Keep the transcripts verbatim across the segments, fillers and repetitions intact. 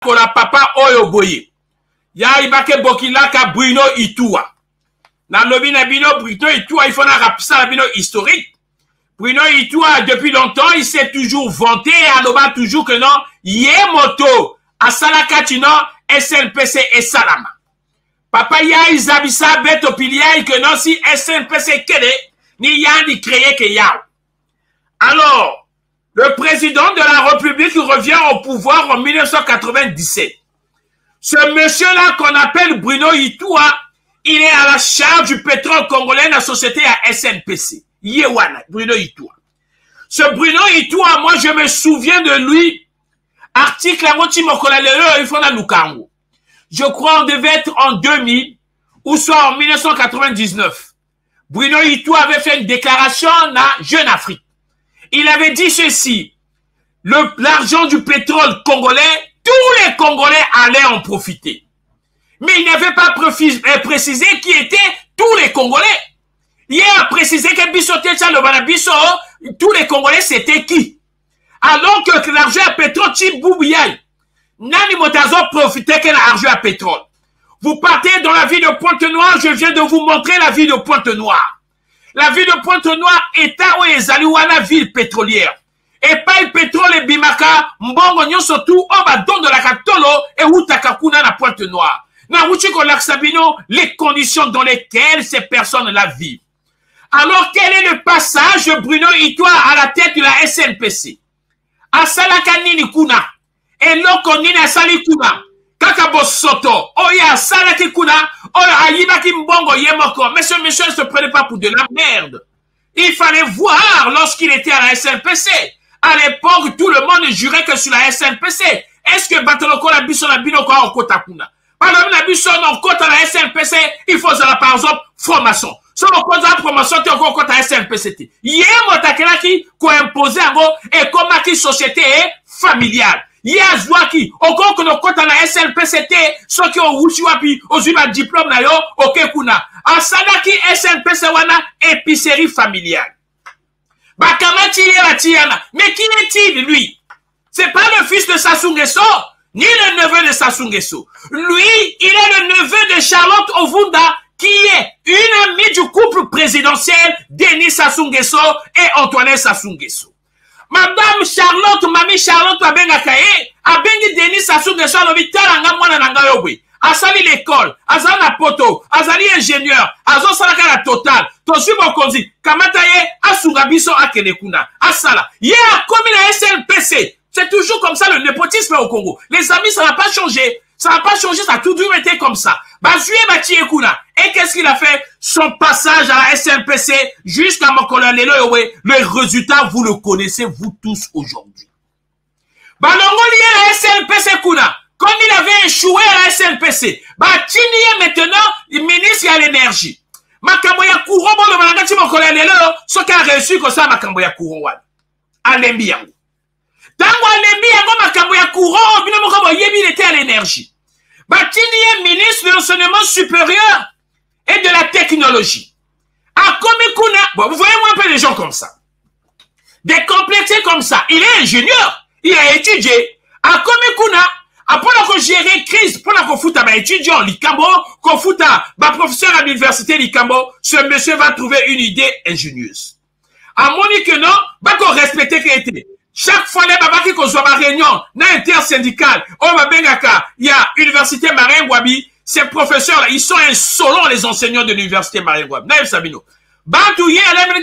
kola papa oyo boye. Ya ibake bokilaka Bruno Itua. Na lobi na bino Bruno Itua, il faut na rapisa na bino historique. Bruno Itua, depuis longtemps, il s'est toujours vanté et aloba toujours que non, yé moto, asalaka tino, S N P C et Salama. Papa ya izabisa beto pilia que non si S N P C kele, ni ya ni créé que ya. Alors, le président de la République revient au pouvoir en mille neuf cent quatre-vingt-dix-sept. Ce monsieur-là qu'on appelle Bruno Itua, il est à la charge du pétrole congolais, la société à S N P C. Yewana, Bruno Itua. Ce Bruno Itua, moi je me souviens de lui. Article à Mokolalelo, il faut na Lukango. Je crois on devait être en deux mille ou soit en mille neuf cent quatre-vingt-dix-neuf. Bruno Itua avait fait une déclaration à Jeune Afrique. Il avait dit ceci. L'argent du pétrole congolais, tous les Congolais allaient en profiter. Mais il n'avait pas précisé qui étaient tous les Congolais. Il a précisé que tous les Congolais, c'était qui? Alors que l'argent à pétrole, Tchiboubouyaï, Nani Motazo profitait que l'argent à pétrole. Vous partez dans la ville de Pointe-Noire, je viens de vous montrer la ville de Pointe-Noire. La ville de Pointe-Noire est à Ezaliwana, ville pétrolière. Et pas le pétrole et Bimaka, Mbongo Nyon surtout, on va don de la Katolo et Outakakuna na Pointe-Noire. Na Wuchiko Laksabino, les conditions dans lesquelles ces personnes-là vivent. Alors, quel est le passage de Bruno Itua à la tête de la S N P C? Asalaka nini kuna. Et loko nini asali kuna. Kakabo soto. Oya asalaki kuna. Oya ayibaki mbongo yemoko. Mais ce monsieur ne se prenait pas pour de la merde. Il fallait voir lorsqu'il était à la S N P C. À l'époque, tout le monde jurait que sur la S N P C. Est-ce que Bataloko la biso na binoko a okota kuna? Par exemple, la biso na okota la S N P C, il faut par exemple formation. So on la promotion te ko kota S N P C T. Yé motakela ki ko imposer ngo et comme qui société familiale. Yé azwa ki oko ko no kota na S N P C T so ki o wuchi wapi ozuba diplôme na yo oke kuna. Asada ki S N P C wana épicerie familiale. Bakamati yé tiana. Mais qui est-il lui? C'est pas le fils de Sassou Nguesso ni le neveu de Sassou Nguesso. Lui, il est le neveu de Charlotte Ovunda, qui est une amie du couple présidentiel Denis Sassou Nguesso et Antoinette Sassou Nguesso. Madame Charlotte, Mamie Charlotte Abengakaye, Abengi Denis Sassou Nguesso, l'hôpital en Mwana Nangayobi. Asali l'école, Azali la poto, Azali ingénieur, Azo Salaka la totale, Tosu Bokonzi, Kamataye, Asugabiso Akenekuna, Asala. Yé a commis la S N P C. C'est toujours comme ça le népotisme au Congo. Les amis, ça n'a pas changé. Ça n'a pas changé, ça a toujours été comme ça. Bazué Batiekuna. Et qu'est-ce qu'il a fait? Son passage à la S N P C jusqu'à Mokolalelo, le résultat, vous le connaissez, vous tous aujourd'hui. Balongo lié à la S N P C Kuna. Comme il avait échoué à la S N P C. Batini est maintenant le ministre à l'énergie. Makamboya Kouro, bon, le Malangati Mokolalelo, ce qui a réussi comme ça, Makamboya Kouro, Alembi Yango. Tango Alembi Yango, Makamboya Kouro, il était à l'énergie. Batini est ministre de l'enseignement supérieur et de la technologie. À Komikuna, bon, vous voyez moi un peu des gens comme ça. Décomplexés comme ça. Il est ingénieur. Il a étudié. À Komikuna, après qu'on gérer crise, pour qu'on foute à étudiant, l'Ikambo, qu'on foute à professeur à l'université l'Ikambo, ce monsieur va trouver une idée ingénieuse. À Monique, non, bah qu'on respecte qu'il était. Chaque fois, les babaki qu'on soit ma réunion, na intersyndical, oh ma bengaka, il y a Université Marien Wabi, ces professeurs-là, ils sont insolents, les enseignants de l'Université Marien Wabi. Naïf Sabino. Bantouye,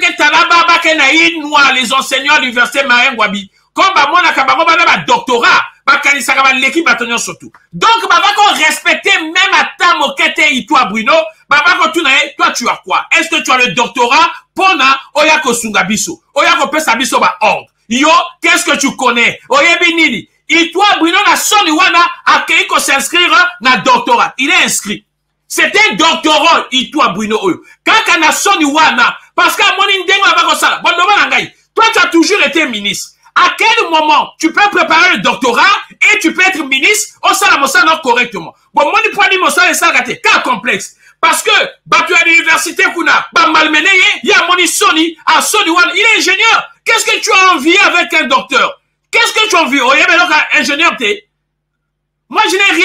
les enseignants de l'Université Marien Wabi, comme Bamona Kabago, ba doctorat, Bakanisa Kaban, l'équipe bâtonnier surtout. Donc, babako respecter même à ta moquette et toi, Bruno, babako tu n'as, toi tu as quoi? Est-ce que tu as le doctorat? Pona, oyako sungabiso, oyako pesabiso ba ordre. Yo, qu'est-ce que tu connais? Oyebi nini? Et toi, Bruno, na soni wana, a keiko s'inscrire na doctorat. Il est inscrit. C'était doctorat, et toi, Bruno, oyo. Kaka na soni wana, parce qu'à mon indengo abako sala, bon, toi, tu as toujours été ministre. À quel moment tu peux préparer le doctorat et tu peux être ministre au Salamosana correctement? Bon, moi, je dis que c'est un cas complexe. Parce que, bah, tu as l'université, bah, malmené, il y a mon Sony, à Sony One, il est ingénieur. Qu'est-ce que tu as envie avec un docteur? Qu'est-ce que tu as envie? Oh, il y a un ingénieur, t'es. Moi,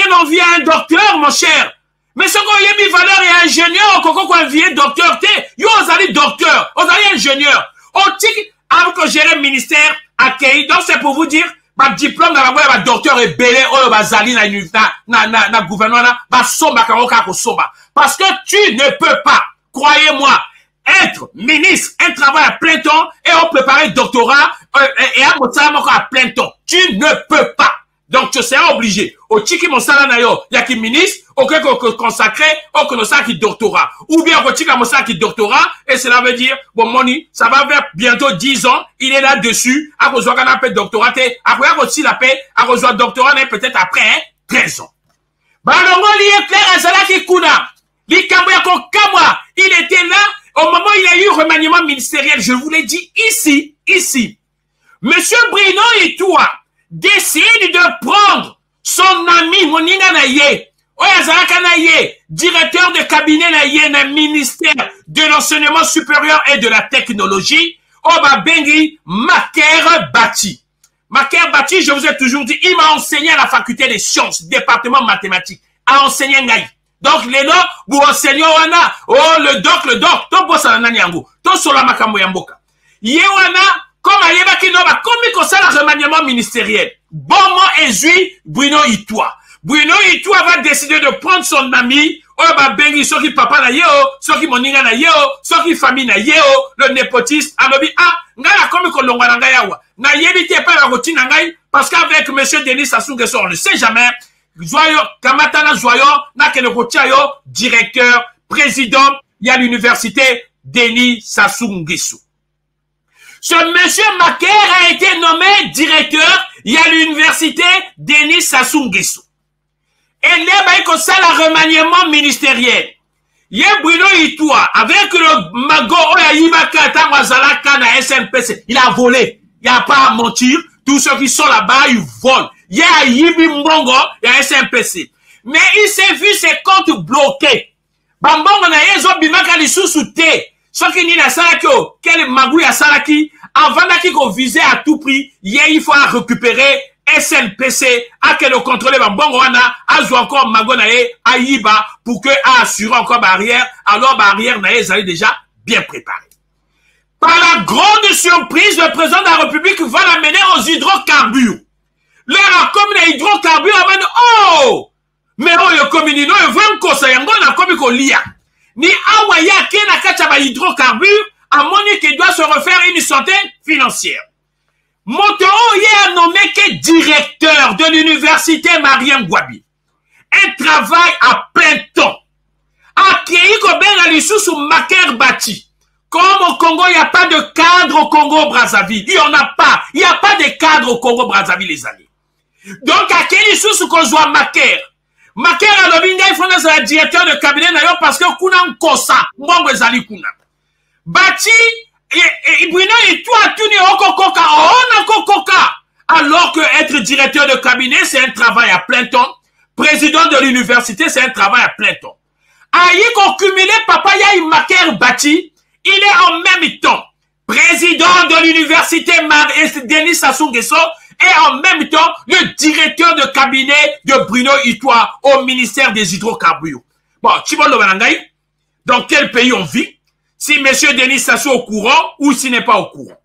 on envie un docteur, mon cher. Mais ce qu'on y a mis valeur et ingénieur, qu'on qu'on envie docteur, yo, on allez docteur, on allez ingénieur. On dit, avant que gérer le ministère, accueilli, donc c'est pour vous dire, ma diplôme dans la voie, ma docteur est belé, oh, ma zali, na, na, na, na, gouvernement, ma somba, karoka, somba. Parce que tu ne peux pas, croyez-moi, être ministre, un travail à plein temps, et on préparer doctorat, euh, et un mot à plein temps. Tu ne peux pas. Donc, tu seras obligé. Au tiki mon salaire nayo, y a qui ministre, au que consacré, au que ça qui doctorat. Ou bien au tiki mon salaire qui doctorat, et cela veut dire, bon, moni, ça va faire bientôt dix ans, il est là-dessus, à cause d'un peu de doctorat, après, aussi la paix, à cause d'un doctorat, peut-être après, hein, treize ans. Balongo, il est clair, à Zala qui kuna. Il était là, au moment où il y a eu remaniement ministériel, je vous l'ai dit ici, ici. Monsieur Bruno Itoua décide de prendre son ami, Monina Naye, Oyazaraka Naye, directeur de cabinet Naye, dans le ministère de l'enseignement supérieur et de la technologie, Oba Bengi Maker Bati. Maker Bati, je vous ai toujours dit, il m'a enseigné à la faculté des sciences, département mathématiques, à enseigner Naye. Donc, les noms, vous enseignez, wana, oh, le doc, le doc, to bossa na nani yango, to sola makambo yamboka. Yewana, comme ayeba kinoba, comme il concerne le remaniement ministériel. Bon, moi, ezui, Bruno Itoua. Bruno Itoua va décider de prendre son ami, oh, bah, bengi, so qui papa na yeo, so qui moninga na yeo, so qui famille na yeo, le népotiste, alobi, ah, ngala comme ko longwa na ngayawa. Na yebite pas la routine na ngai, parce qu'avec monsieur Denis Sassou Nguesso, on ne sait jamais. Joyeux, Kamatana Joyeux, Nakenekotiayo, directeur, président, il y a l'université Denis Sassou Nguesso. Ce monsieur Maker a été nommé directeur, il y a l'université Denis Sassou Nguesso. Et là, il y a ça le remaniement ministériel. Il y a Bruno Itoua, avec le mago, S N P C, il a volé. Il n'y a pas à mentir. Tous ceux qui sont là-bas, ils volent. Il y a Yibi Mbongo, il y a S M P C. Mais il s'est vu ses comptes bloqués. Bambongo na yezo bimaka li sous-souté. Ce qui n'y a salakio, quel magou ya salaki, avant d'aki qu'on visait à tout prix, il faut récupérer S N P C, à que le contrôler Bambongo wana, à jouer encore mago na ye, à Yiba, pour que, à assurer encore barrière, alors barrière na ye, ils allaient déjà bien préparés. Par la grande surprise, le président de la République va l'amener aux hydrocarbures. Là, comme les hydrocarbures, amène, oh! Mais oh, le communino, il va encore ça, il y a comme il lia. Ni awaya, qui n'a qu'à changer hydrocarbures, à mon qui doit se refaire une santé financière. Montoro, il est nommé que directeur de l'université Marien Gouabi. Un travail à plein temps. Accueilli comme ben à sous Maker Bati. Comme au Congo, il n'y a pas de cadre au Congo-Brazzaville. Il n'y en a pas. Il n'y a pas de cadre au Congo-Brazzaville, les amis. Donc, à quel issue qu'on soit Maker? Maker a l'obinga, il faut être directeur de cabinet d'ailleurs parce que Kuna Nkosa, Mbongo Zali Kuna. Bati, et Bruno et toi, tu n'es encore coca, on a coca. Alors que être directeur de cabinet, c'est un travail à plein temps. Président de l'université, c'est un travail à plein temps. Aïe, qu'on cumulé, papa, il y a Maker Bati. Il est en même temps président de l'université Denis Sassou Nguesso et en même temps le directeur de cabinet de Bruno Itoua au ministère des hydrocarbures. Bon, Tibon Lobanangaï, dans quel pays on vit? Si monsieur Denis Sassou est au courant ou s'il n'est pas au courant?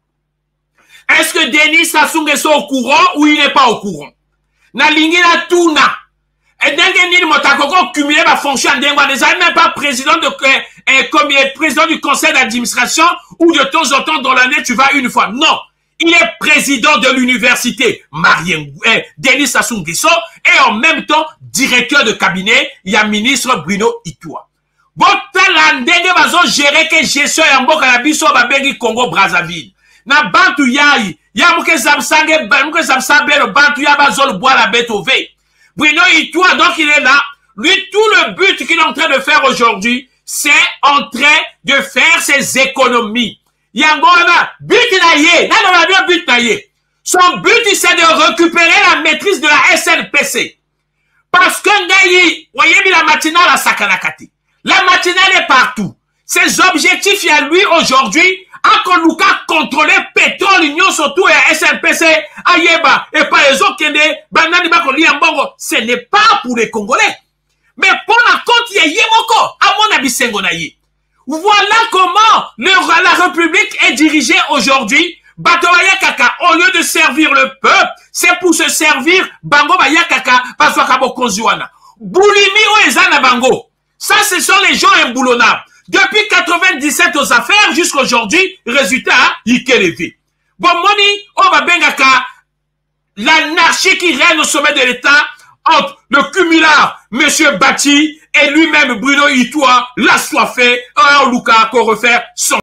Est-ce que Denis Sassou Nguesso est au courant ou il n'est pas au courant? Na lingina tuna. Et d'un nil motakoko cumulé ma fonction d'engwa des même pas président de eh, comme président du conseil d'administration ou de temps en temps dans l'année tu vas une fois. Non, il est président de l'université Marien eh, Denis Sassou Nguesso et en même temps directeur de cabinet, il y a ministre Bruno Itoua. Bon, la ndenge bazo gérer que gestion ya mboka na biso ba bengi Congo Brazzaville. Na bantu yayi, ya muke zamsange, muke zamsabe le bantu ya bazol boire la bête au V. Bruno Itoua, donc il est là. Lui, tout le but qu'il est en train de faire aujourd'hui, c'est en train de faire ses économies. Yangona, but naïe, là, on a bien but naïe. Son but, c'est de récupérer la maîtrise de la S N P C. Parce que naïe, voyez, la matinale à Sakanakati. La matinale est partout. Ses objectifs, il y a lui, aujourd'hui, akoluka contrôler pétrole union surtout et S M P C ayeba et pas les autres kende banani bakolia mbongo. Ce n'est pas pour les Congolais. Mais pour la compte yemoko à mon abisengo na ye. Voilà comment le, la République est dirigée aujourd'hui. Batoya kaka, au lieu de servir le peuple, c'est pour se servir bango baya kaka parce que konziwana. Boulimi ou ezana bango. Ça, ce sont les gens imboulonnables. Depuis quatre-vingt-dix-sept aux affaires jusqu'à aujourd'hui, résultat, Ikelevi. Bon, moni, on va bengaka l'anarchie qui règne au sommet de l'État entre le cumulard, Monsieur Bati, et lui-même Bruno Itoua, l'assoiffé, un Luka, qu'on refaire son